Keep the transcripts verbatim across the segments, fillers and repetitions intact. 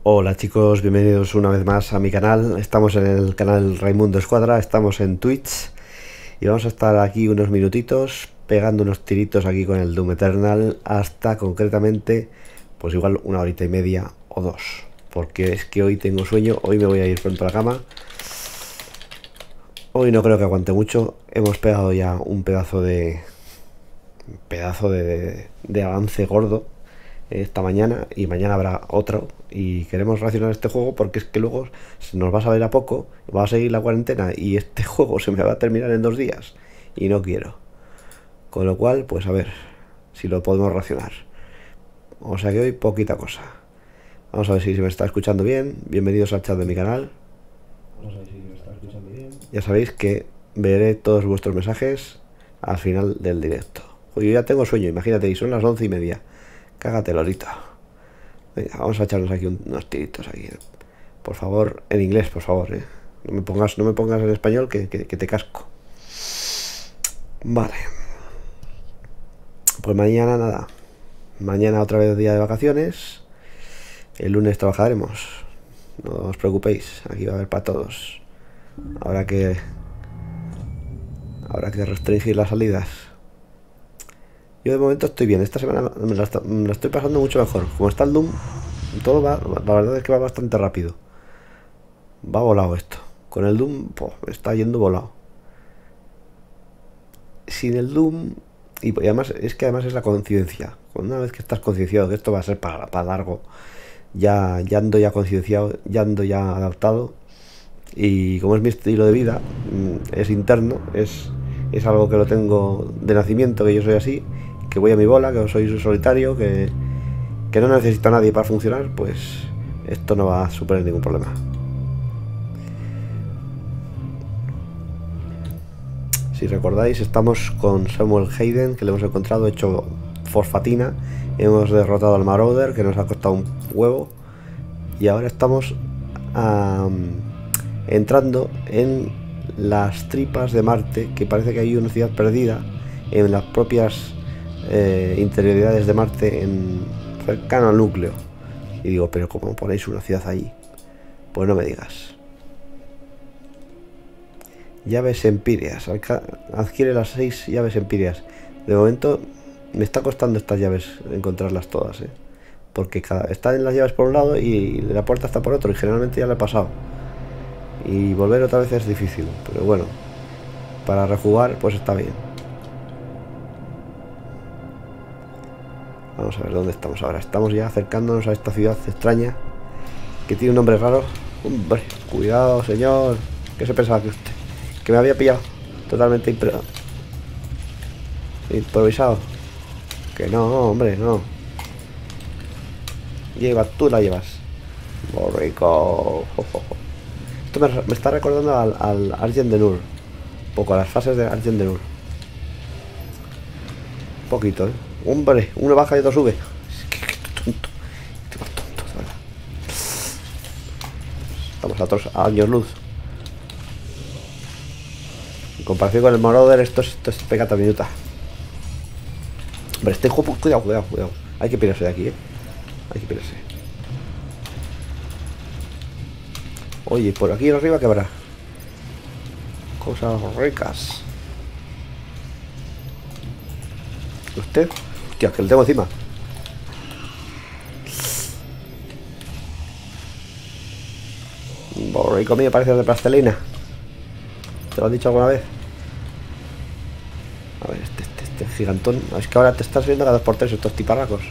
Hola chicos, bienvenidos una vez más a mi canal. Estamos en el canal Raimundo Escuadra, estamos en Twitch y vamos a estar aquí unos minutitos pegando unos tiritos aquí con el Doom Eternal hasta concretamente pues igual una horita y media o dos, porque es que hoy tengo sueño, hoy me voy a ir pronto a la cama. Hoy no creo que aguante mucho, hemos pegado ya un pedazo de un pedazo de, de avance gordo esta mañana y mañana habrá otro y queremos racionar este juego porque es que luego se nos va a saber a poco, va a seguir la cuarentena y este juego se me va a terminar en dos días y no quiero, con lo cual pues a ver si lo podemos racionar. O sea que hoy poquita cosa. Vamos a ver si se me está escuchando bien. Bienvenidos al chat de mi canal. Vamos a ver si se me está escuchando bien. Ya sabéis que veré todos vuestros mensajes al final del directo. Yo ya tengo sueño, imagínate, y son las once y media. Cágate, Lorita. Venga, vamos a echarnos aquí unos tiritos aquí. Por favor, en inglés, por favor, ¿eh? No me pongas, no me pongas en español que, que, que te casco. Vale. Pues mañana nada. Mañana otra vez día de vacaciones. El lunes trabajaremos. No os preocupéis, aquí va a haber para todos. Habrá que... Habrá que restringir las salidas. Yo de momento estoy bien, esta semana me la, me la estoy pasando mucho mejor. Como está el Doom, todo va, la verdad es que va bastante rápido. Va volado esto. Con el Doom, pues, me está yendo volado. Sin el Doom, y además es que además es la conciencia. Una vez que estás concienciado que esto va a ser para, para largo, ya, ya ando ya concienciado, ya ando ya adaptado. Y como es mi estilo de vida, es interno, es, es algo que lo tengo de nacimiento, que yo soy así, que voy a mi bola, que soy solitario, que, que no necesito a nadie para funcionar, pues esto no va a suponer ningún problema. Si recordáis, estamos con Samuel Hayden, que le hemos encontrado hecho fosfatina, hemos derrotado al Marauder, que nos ha costado un huevo, y ahora estamos um, entrando en las tripas de Marte, que parece que hay una ciudad perdida en las propias eh, interioridades de Marte, en, cercano al núcleo. Y digo, pero ¿cómo ponéis una ciudad ahí? Pues no me digas. Llaves empíreas. Adquiere las seis llaves empíreas. De momento me está costando estas llaves encontrarlas todas, ¿eh? Porque cada, están en las llaves por un lado y la puerta está por otro, y generalmente ya la he pasado. Y volver otra vez es difícil, pero bueno, para rejugar pues está bien. Vamos a ver dónde estamos ahora. Estamos ya acercándonos a esta ciudad extraña que tiene un nombre raro. Hombre, cuidado, señor. ¿Qué se pensaba que usted? Que me había pillado totalmente impro improvisado. Que no, hombre, no. Lleva, tú la llevas. Borrico. Esto me, me está recordando al, al Argent de Nur. Un poco a las fases de Argent de Nur. Un poquito, ¿eh? Hombre, uno baja y otro sube. Qué, qué tonto. Qué tonto, de verdad. Estamos a otros años luz. En comparación con el Marauder, esto es, esto es pegata minuta. Hombre, este juego... Cuidado, cuidado, cuidado. Hay que pirarse de aquí, ¿eh? Hay que pirarse. Oye, por aquí arriba que habrá cosas ricas. ¿Usted? Hostia, que lo tengo encima. Borrico mío, parece de plastelina. ¿Te lo han dicho alguna vez? A ver, este, este, este gigantón. Es que ahora te estás viendo cada dos por tres estos tiparracos.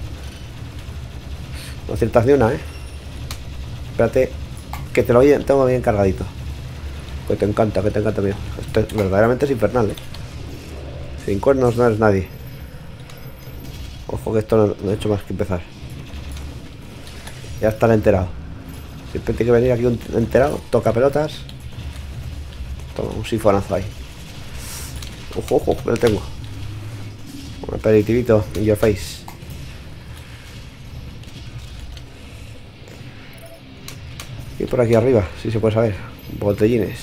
No aciertas ni una, ¿eh? Espérate, que te lo tengo bien cargadito. Que te encanta, que te encanta, mío. Esto es, verdaderamente es infernal, ¿eh? Sin cuernos no eres nadie. Ojo que esto no, no he hecho más que empezar. Ya está enterado. Siempre tiene que venir aquí un enterado. Toca pelotas. Toma, un sifonazo ahí. Ojo, ojo, me lo tengo. Un aperitivito in your face. Y por aquí arriba, si se puede saber. Botellines.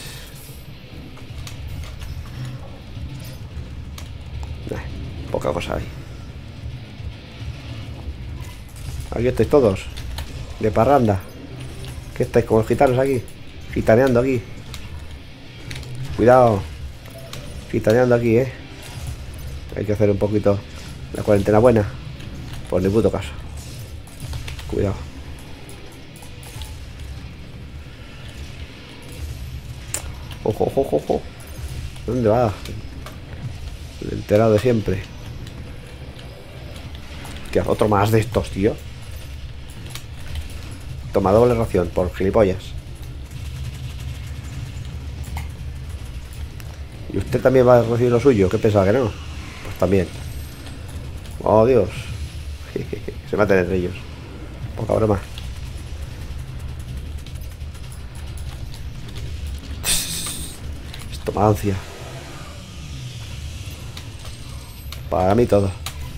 Nah, poca cosa hay. Aquí estáis todos. De parranda. ¿Qué estáis como los gitanos aquí? Gitaneando aquí. Cuidado. Gitaneando aquí, eh. Hay que hacer un poquito la cuarentena buena. Por ni puto caso. Cuidado. Ojo, ojo, ojo, ojo. ¿Dónde va? El enterado de siempre. ¿Qué? Otro más de estos, tío. Toma doble ración por gilipollas. ¿Y usted también va a recibir lo suyo? ¿Qué pensaba que no? Pues también. Oh, Dios. Se maten entre ellos. Poca broma. Esto me ansia. Para mí todo.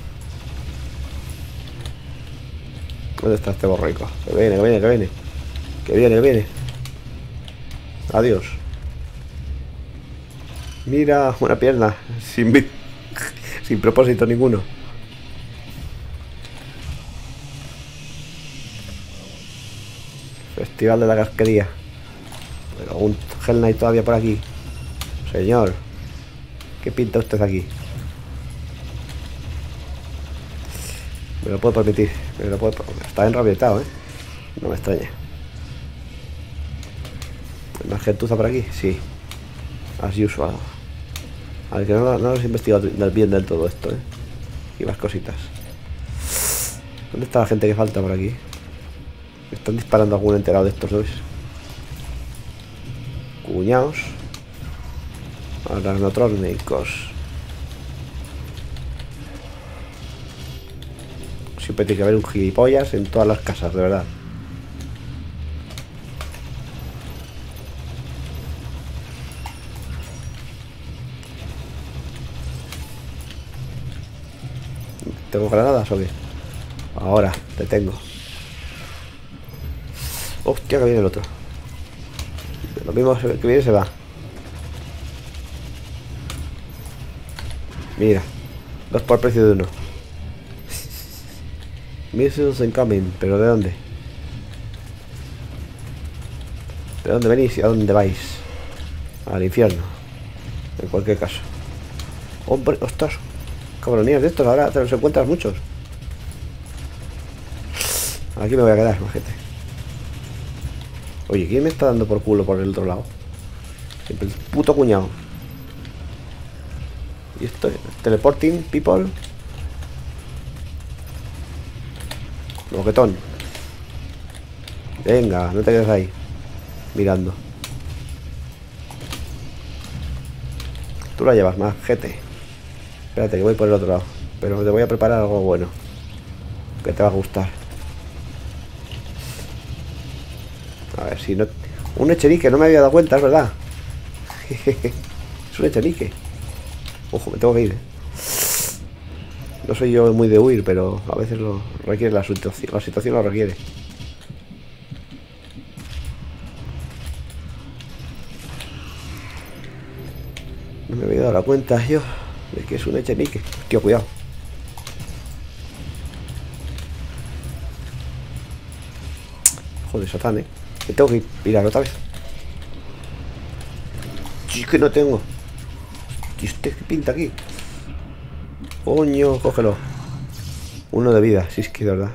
¿Dónde está este borrico? Que viene, que viene, que viene. Que viene, que viene. Adiós. Mira, una pierna. Sin, sin propósito ninguno. Festival de la casquería. Pero un Hell Knight todavía por aquí. Señor, ¿qué pinta usted aquí? Me lo puedo permitir. Me lo puedo... Está enrabietado, ¿eh? No me extraña. ¿Hay más gentuza por aquí? Sí. As usual. A ver, que no, no lo he investigado bien del todo esto, ¿eh? Y más cositas. ¿Dónde está la gente que falta por aquí? Me están disparando algún enterado de estos dos. Cuñados. Arachnotrónicos. Siempre tiene que haber un gilipollas en todas las casas, de verdad. ¿Tengo granadas o qué? Ahora, te tengo. Hostia, que viene el otro. Lo mismo que viene se va. Mira, dos por precio de uno. Missiles incoming, pero ¿de dónde? ¿De dónde venís y a dónde vais? Al infierno. En cualquier caso. Hombre, ostras. Cabronías de estos, ahora te los encuentras muchos. Aquí me voy a quedar, majete. Oye, ¿quién me está dando por culo por el otro lado? Siempre el puto cuñado. ¿Y esto? Teleporting, people. Moquetón. Venga, no te quedes ahí mirando. Tú la llevas más, jete. Espérate, que voy por el otro lado. Pero te voy a preparar algo bueno que te va a gustar. A ver si no... Un echenique, no me había dado cuenta, es verdad. Es un echenique. Ojo, me tengo que ir, ¿eh? No soy yo muy de huir, pero a veces lo requiere la situación. La situación lo requiere. No me había dado la cuenta yo de que es un echenique. Tío, cuidado. Joder, Satán, eh. Me tengo que ir, mirar otra vez. Sí, que no tengo. ¿Y usted qué pinta aquí? Coño, cógelo. Uno de vida, si es que de verdad.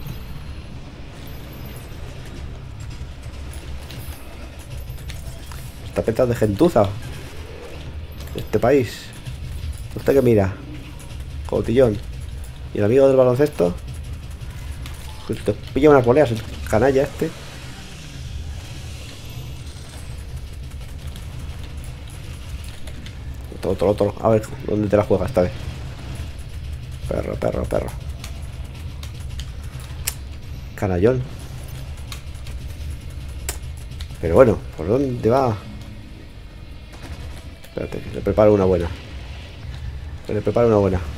Está petado de gentuza este país. ¿Usted qué mira? Cotillón. ¿Y el amigo del baloncesto? Pues te pilla unas poleas el canalla este. Otro, otro, otro. A ver, ¿dónde te la juegas esta vez? Perro, perro, perro. Canallón. Pero bueno, ¿por dónde va? Espérate, que le preparo una buena. Que le preparo una buena.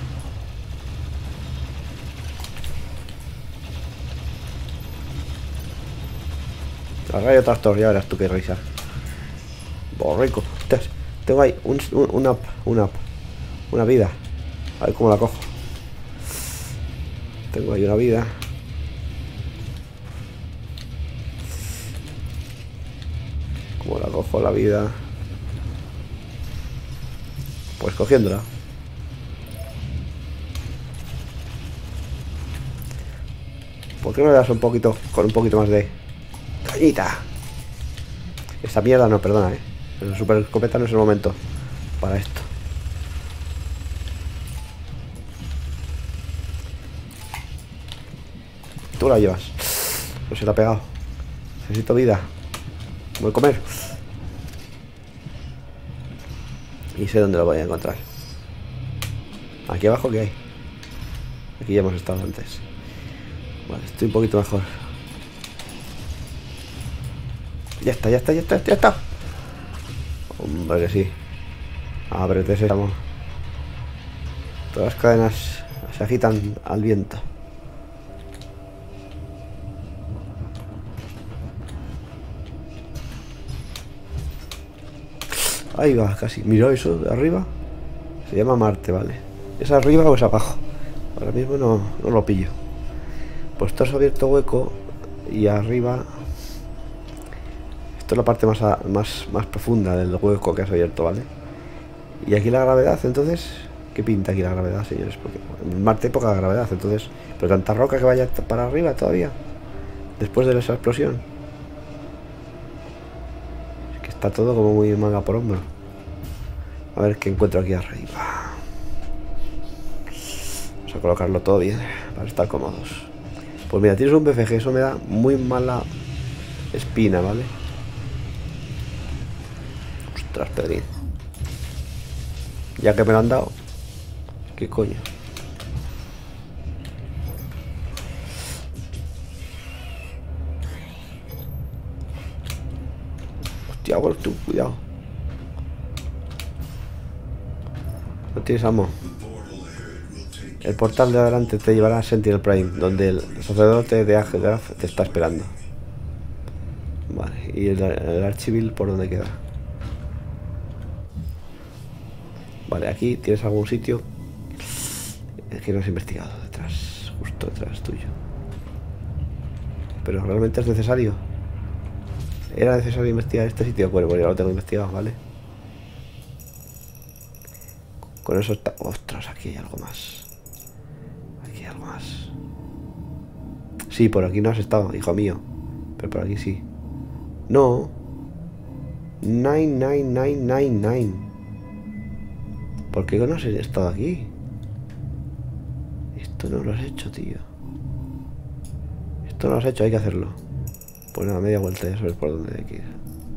La rayo tractor, ya verás tú qué risa. Borrico. Tengo ahí un, un, un up, un up. Una vida. A ver cómo la cojo. Tengo ahí una vida. Como la cojo la vida. Pues cogiéndola. ¿Por qué no le das un poquito, con un poquito más de cañita? Esta mierda no, perdona, eh. El super escopeta no es el momento para esto. Tú la llevas. No se la ha pegado. Necesito vida. Voy a comer. Y sé dónde lo voy a encontrar. Aquí abajo, ¿qué hay? Aquí ya hemos estado antes. Vale, estoy un poquito mejor. Ya está, ya está, ya está, ya está. Hombre, que sí. Ábrete ese amor. Todas las cadenas se agitan al viento. Ahí va, casi. Mira eso de arriba. Se llama Marte, ¿vale? ¿Es arriba o es abajo? Ahora mismo no, no lo pillo. Pues esto has abierto hueco. Y arriba... Esto es la parte más, a, más, más profunda del hueco que has abierto, ¿vale? Y aquí la gravedad, entonces... ¿Qué pinta aquí la gravedad, señores? Porque en Marte hay poca gravedad, entonces... Pero tanta roca que vaya para arriba todavía. Después de esa explosión. Es que está todo como muy manga por hombro. A ver qué encuentro aquí arriba. Vamos a colocarlo todo bien para estar cómodos. Pues mira, tienes un B F G, eso me da muy mala espina, ¿vale? Ostras, Pedrín. Ya que me lo han dado. ¿Qué coño? Hostia, bueno, tú, cuidado. No tienes ammo. El portal de adelante te llevará a Sentinel Prime, donde el sacerdote de Agegraf te está esperando. Vale, y el, el archivil por dónde queda. Vale, aquí tienes algún sitio que no has investigado. Detrás, justo detrás tuyo. Pero realmente es necesario. ¿Era necesario investigar este sitio? Bueno, pues ya lo tengo investigado, ¿vale? Con eso está... Ostras, aquí hay algo más. Aquí hay algo más. Sí, por aquí no has estado, hijo mío. Pero por aquí sí. No. nueve nueve nueve nueve nueve. ¿Por qué no has estado aquí? Esto no lo has hecho, tío. Esto no lo has hecho, hay que hacerlo. Pues nada, media vuelta, ya sabes por dónde hay que ir.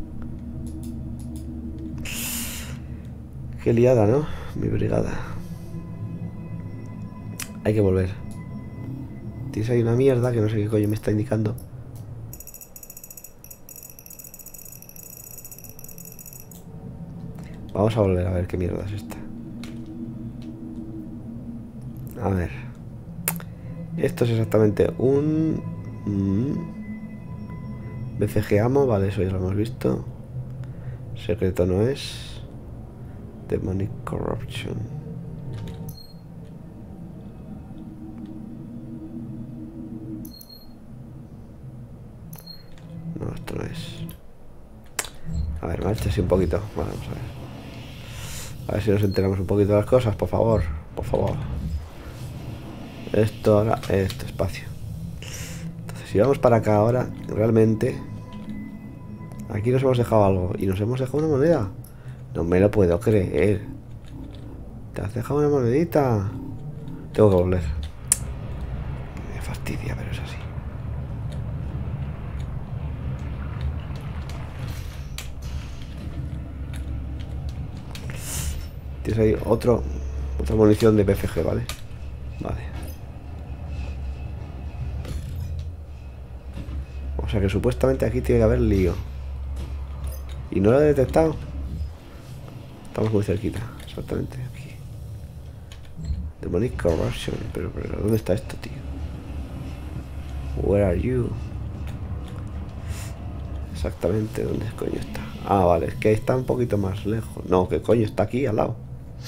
Qué liada, ¿no? Mi brigada. Hay que volver. Tienes ahí una mierda que no sé qué coño me está indicando. Vamos a volver a ver qué mierda es esta. A ver. Esto es exactamente un... Mm, B C G Ammo, vale, eso ya lo hemos visto. Secreto no es. Demonic Corruption. No, esto no es. A ver, marcha así un poquito. Vale, vamos a ver. A ver si nos enteramos un poquito de las cosas, por favor. Por favor. Esto ahora, este espacio. Entonces, si vamos para acá ahora, realmente... Aquí nos hemos dejado algo. Y nos hemos dejado una moneda. No me lo puedo creer. Te has dejado una monedita. Tengo que volver. Me fastidia, pero es así. Tienes ahí otro, otra munición de P F G, ¿vale? Vale. O sea que supuestamente aquí tiene que haber lío. Y no lo he detectado. Estamos muy cerquita, exactamente aquí. Demonic Corruption. Pero, pero, ¿dónde está esto, tío? Where are you? Exactamente, ¿dónde coño está? Ah, vale, es que está un poquito más lejos. No, ¿qué coño? Está aquí, al lado.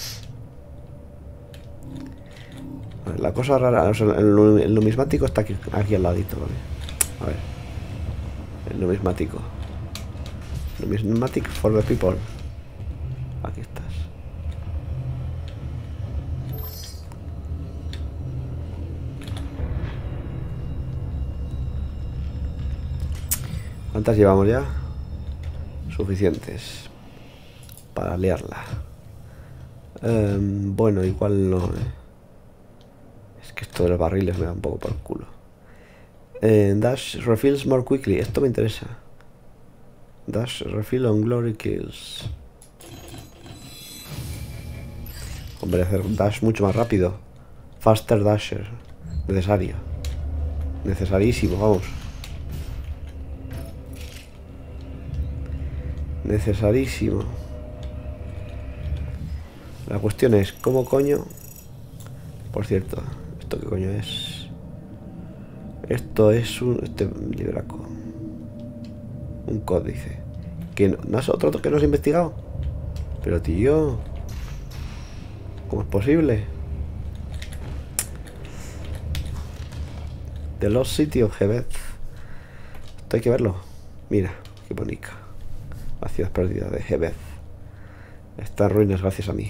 Vale, la cosa rara, o sea, el, el numismático está aquí, aquí al ladito, ¿vale? A ver. El numismático. Numismatic for the people. Aquí estás. ¿Cuántas llevamos ya? Suficientes para liarla. Eh, bueno, igual no, ¿eh? Es que esto de los barriles me da un poco por el culo. Eh, dash refills more quickly. Esto me interesa. Dash refill on glory kills. Hombre, hacer dash mucho más rápido. Faster dasher. Necesario. Necesarísimo, vamos. Necesarísimo. La cuestión es, ¿cómo coño? Por cierto, ¿esto qué coño es? Esto es un... Este libraco. Un códice. ¿Que no, no es otro que no has investigado? Pero tío, ¿cómo es posible? The Lost City of Hebeth. Esto hay que verlo. Mira, qué bonita. La ciudad perdida de Hebeth. Está en ruinas gracias a mí.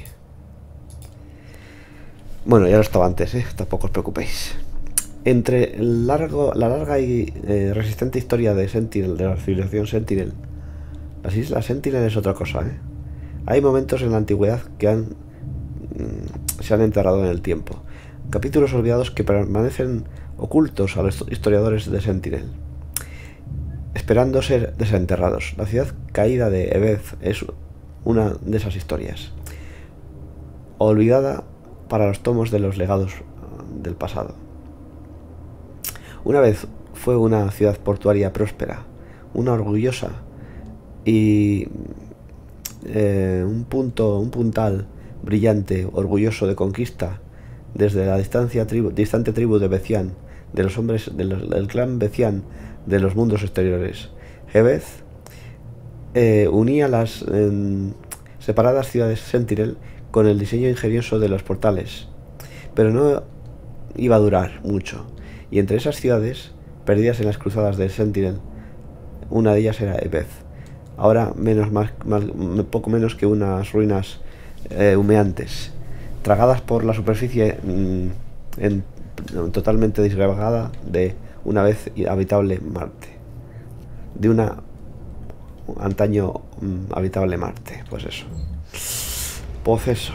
Bueno, ya lo estaba antes, ¿eh? Tampoco os preocupéis. Entre el largo, la larga y eh, resistente historia de Sentinel, de la civilización Sentinel, las islas Sentinel es otra cosa, ¿eh? Hay momentos en la antigüedad que han, mmm, se han enterrado en el tiempo. Capítulos olvidados que permanecen ocultos a los historiadores de Sentinel, esperando ser desenterrados. La ciudad caída de Hebeth es una de esas historias, olvidada para los tomos de los legados del pasado. Una vez fue una ciudad portuaria próspera, una orgullosa y eh, un punto, un puntal brillante, orgulloso de conquista desde la distancia tribu, distante tribu de Becian, de los hombres de los, del clan Becian de los mundos exteriores. Hebeth eh, unía las eh, separadas ciudades Sentinel con el diseño ingenioso de los portales, pero no iba a durar mucho, y entre esas ciudades perdidas en las cruzadas de Sentinel, una de ellas era Hebeth, ahora menos más, más poco menos que unas ruinas eh, humeantes, tragadas por la superficie mmm, en, totalmente disgregada de una vez habitable Marte, de una antaño mmm, habitable Marte. Pues eso. Pues eso.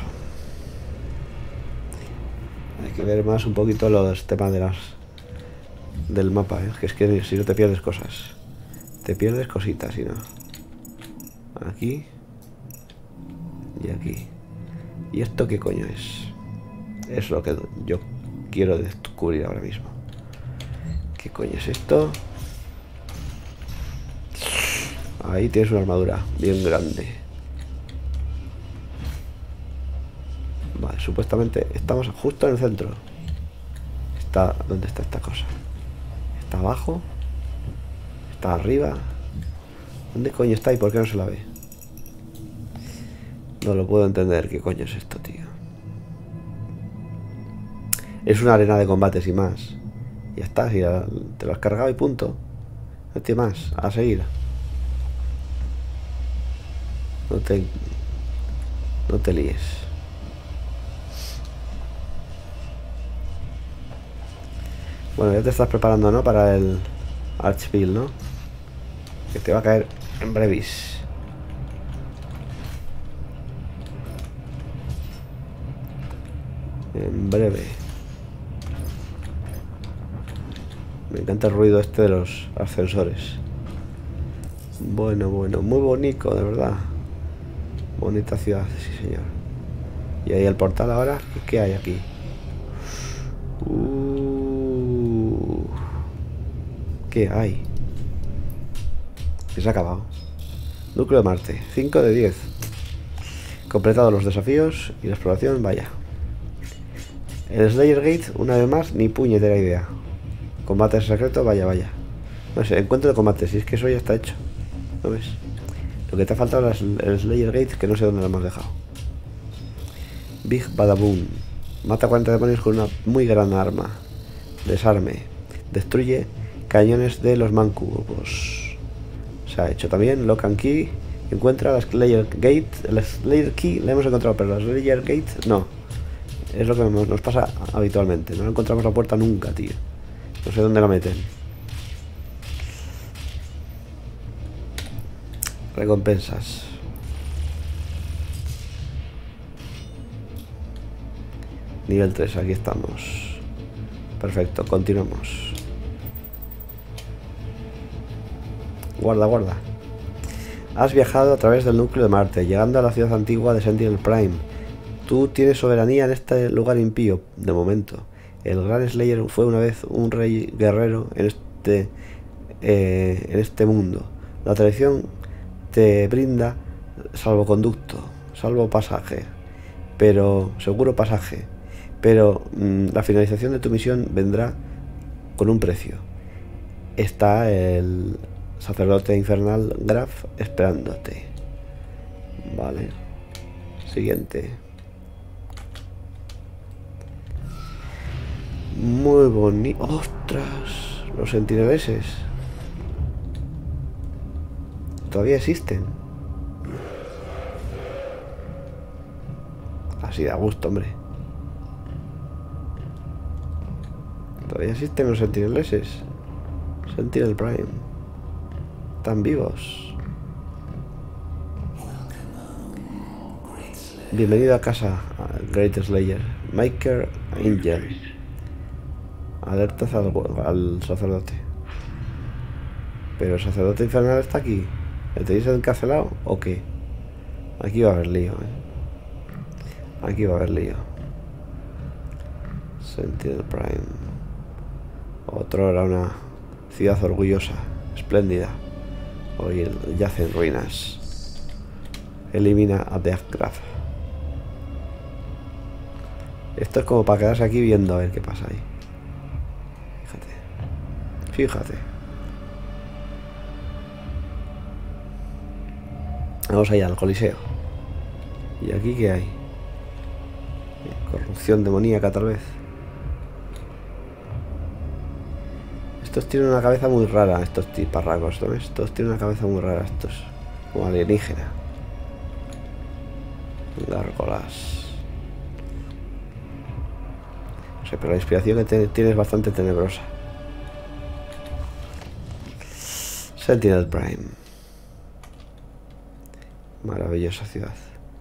Hay que ver más un poquito los temas de las del mapa, ¿eh? Que es que si no te pierdes cosas, te pierdes cositas, si no. Aquí y aquí. ¿Y esto qué coño es? Es lo que yo quiero descubrir ahora mismo. ¿Qué coño es esto? Ahí tienes una armadura bien grande. Vale, supuestamente estamos justo en el centro. Está, ¿dónde está esta cosa? ¿Está abajo? ¿Está arriba? ¿Dónde coño está y por qué no se la ve? No lo puedo entender. ¿Qué coño es esto, tío? Es una arena de combate sin más. Ya está, si ya te lo has cargado y punto. No tiene más, a seguir. No te... No te líes. Bueno, ya te estás preparando, ¿no? Para el Archville, ¿no? Que te va a caer en brevis. En breve. Me encanta el ruido este de los ascensores. Bueno, bueno, muy bonito, de verdad. Bonita ciudad, sí señor. Y ahí el portal ahora. ¿Qué hay aquí? Uh, ¿Qué hay? Que se ha acabado. Núcleo de Marte, cinco de diez. Completado los desafíos y la exploración, vaya. El Slayer Gate, una vez más, ni puñetera idea. Combate secreto, vaya, vaya. No sé, encuentro de combate, si es que eso ya está hecho. ¿No ves? Lo que te ha faltado es el Slayer Gate, que no sé dónde lo hemos dejado. Big Badaboom. Mata cuarenta demonios con una muy gran arma. Desarme. Destruye cañones de los mancubos. Se ha hecho también Lock and Key. Encuentra la Slayer Gate. La Slayer Key la hemos encontrado, pero la Slayer Gate no. Es lo que nos pasa habitualmente. No encontramos la puerta nunca, tío. No sé dónde la meten. Recompensas. Nivel tres, aquí estamos. Perfecto, continuamos. Guarda, guarda. Has viajado a través del núcleo de Marte, llegando a la ciudad antigua de Sentinel Prime. Tú tienes soberanía en este lugar impío, de momento. El Gran Slayer fue una vez un rey guerrero en este, eh, en este mundo. La tradición te brinda salvoconducto, salvo pasaje, pero seguro pasaje. Pero mmm, la finalización de tu misión vendrá con un precio. Está el sacerdote infernal Graf esperándote. Vale. Siguiente. Muy bonito. ¡Ostras! Los sentineleses todavía existen. Así da gusto, hombre. Todavía existen los sentineleses. Sentinel Prime. Están vivos. Bienvenido a casa, Great Slayer. Maker Angel. Alertas al, al sacerdote. Pero el sacerdote infernal está aquí. ¿Le tenéis encarcelado o qué? Aquí va a haber lío, ¿eh? Aquí va a haber lío. Sentinel Prime. Otro era una ciudad orgullosa, espléndida. Hoy yace en ruinas. Elimina a Deathgraph. Esto es como para quedarse aquí viendo a ver qué pasa ahí. Fíjate. Fíjate. Vamos allá al Coliseo. ¿Y aquí qué hay? Corrupción demoníaca tal vez. Estos tienen una cabeza muy rara, estos tiparracos, ¿no? Estos tienen una cabeza muy rara, estos. Como alienígena. Gárgolas. No sé, pero la inspiración que te, tiene es bastante tenebrosa. Sentinel Prime. Maravillosa ciudad.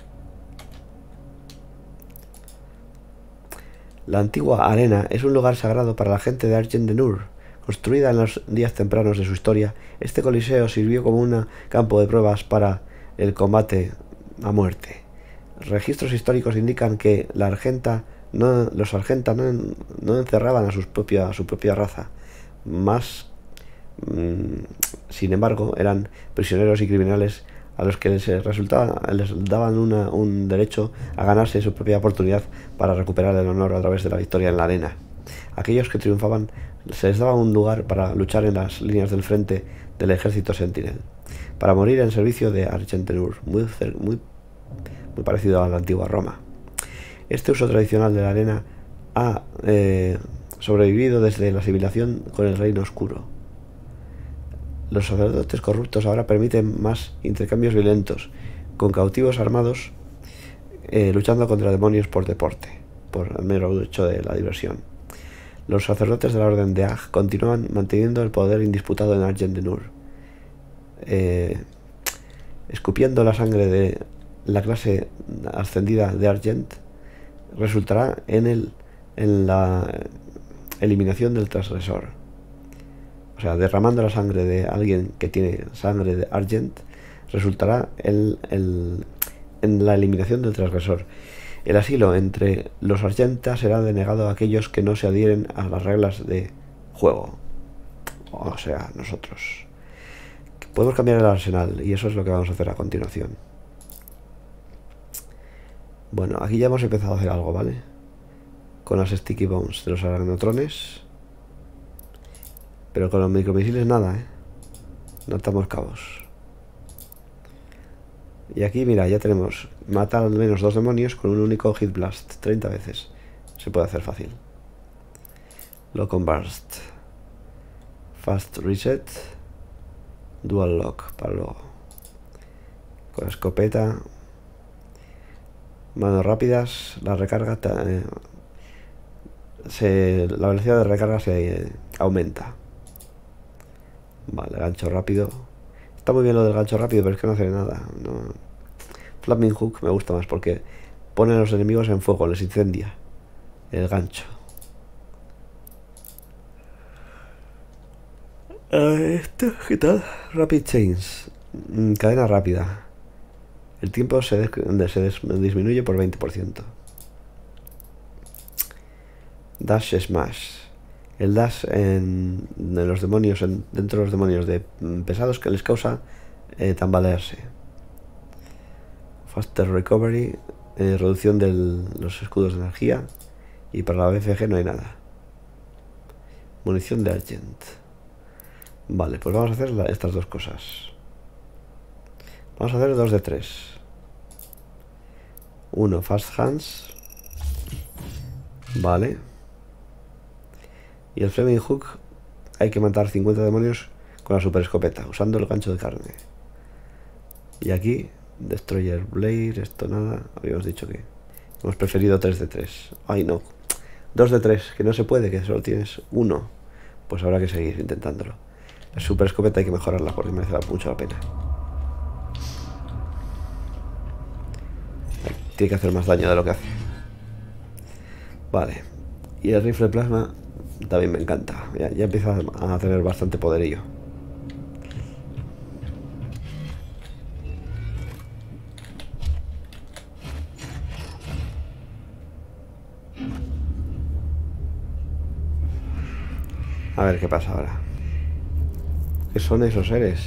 La antigua arena es un lugar sagrado para la gente de Argent de Nur. Construida en los días tempranos de su historia, este coliseo sirvió como un campo de pruebas para el combate a muerte. Registros históricos indican que la argenta no, los argenta no, no encerraban a, sus propia, a su propia raza, más, mmm, sin embargo, eran prisioneros y criminales a los que les, resultaba, les daban una, un derecho a ganarse su propia oportunidad para recuperar el honor a través de la victoria en la arena. Aquellos que triunfaban se les daba un lugar para luchar en las líneas del frente del ejército Sentinel, para morir en servicio de Argent de Nur, muy, muy, muy parecido a la antigua Roma. Este uso tradicional de la arena ha eh, sobrevivido desde la civilización con el Reino Oscuro. Los sacerdotes corruptos ahora permiten más intercambios violentos, con cautivos armados eh, luchando contra demonios por deporte, por el mero hecho de la diversión. Los sacerdotes de la Orden de Ag continúan manteniendo el poder indisputado en Argent de Nur, eh, escupiendo la sangre de la clase ascendida de Argent resultará en, el, en la eliminación del transgresor. O sea, derramando la sangre de alguien que tiene sangre de Argent resultará el, el, en la eliminación del transgresor. El asilo entre los Argentas será denegado a aquellos que no se adhieren a las reglas de juego. O sea, nosotros. Podemos cambiar el arsenal y eso es lo que vamos a hacer a continuación. Bueno, aquí ya hemos empezado a hacer algo, ¿vale? Con las Sticky Bombs de los aragnotrones. Pero con los micromisiles nada, ¿eh? No atamos cabos. Y aquí, mira, ya tenemos matar al menos dos demonios con un único hit blast, treinta veces. Se puede hacer fácil. Lock on Burst. Fast Reset. Dual Lock, para luego. Con la escopeta. Manos rápidas. La recarga... Eh, se, la velocidad de recarga se eh, aumenta. Vale, gancho rápido. Está muy bien lo del gancho rápido, pero es que no hace nada. No. Flaming Hook me gusta más porque pone a los enemigos en fuego, les incendia el gancho. Esto, ¿qué tal? Rapid Chains. Cadena rápida. El tiempo se, des se des disminuye por veinte por ciento. Dash Smash. El dash en, en los demonios, en, dentro de los demonios de pesados, que les causa eh, tambalearse. Faster Recovery. Eh, reducción de los escudos de energía. Y para la B F G no hay nada. Munición de Argent. Vale, pues vamos a hacer la, estas dos cosas. Vamos a hacer dos de tres. Uno, Fast Hands. Vale. Y el Flaming Hook hay que matar cincuenta demonios con la super escopeta, usando el gancho de carne. Y aquí, Destroyer Blade, esto nada. Habíamos dicho que hemos preferido tres de tres. Ay, no. dos de tres, que no se puede, que solo tienes uno. Pues habrá que seguir intentándolo. La super escopeta hay que mejorarla porque merece mucho la pena. Tiene que hacer más daño de lo que hace. Vale. Y el rifle plasma también me encanta. Ya, ya empieza a tener bastante poderío. A ver qué pasa ahora. ¿Qué son esos seres?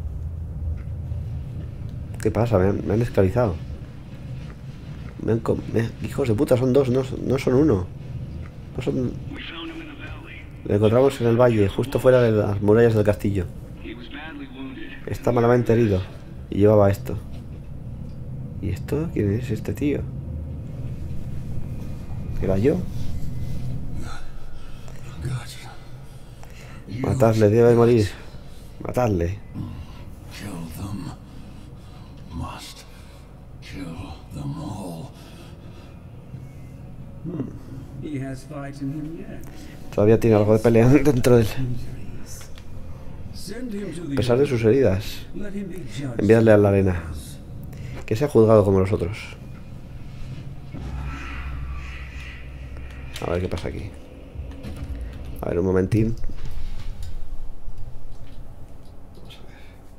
¿Qué pasa? Me han, me han esclavizado. Me han me, hijos de puta, son dos, no, no son uno. No son... Lo encontramos en el valle, justo fuera de las murallas del castillo. Está malamente herido. Y llevaba esto. ¿Y esto? ¿Quién es este tío? ¿Era yo? Matadle, debe morir. Matadle. Todavía tiene algo de pelea dentro de él. A pesar de sus heridas, enviadle a la arena. Que sea juzgado como los otros. A ver qué pasa aquí. A ver, un momentín. Vamos a ver.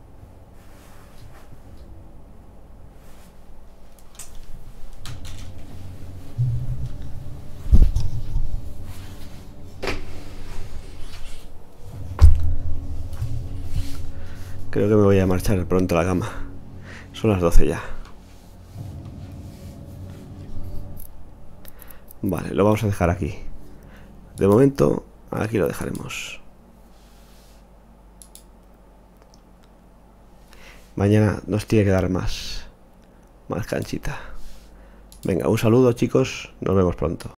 Creo que me voy a marchar pronto a la cama. Son las doce ya. Vale, lo vamos a dejar aquí. De momento, aquí lo dejaremos. Mañana nos tiene que dar más. Más canchita. Venga, un saludo, chicos. Nos vemos pronto.